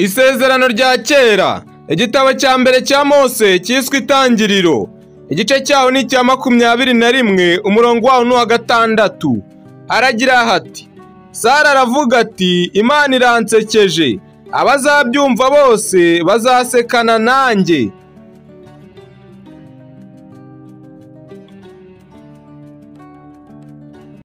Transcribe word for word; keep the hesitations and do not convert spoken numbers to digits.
Isezerano rya kera, igitabo cya mbere cya Mose cyiswe Itangiriro, igice cyaho ni icya makumyabiri na rimwe, umurongo waho ni uwa gatandatu. Haragira hati: Sara aravuga ati, Imana iransekeje, abazabyumva bose bazasekana nanjye.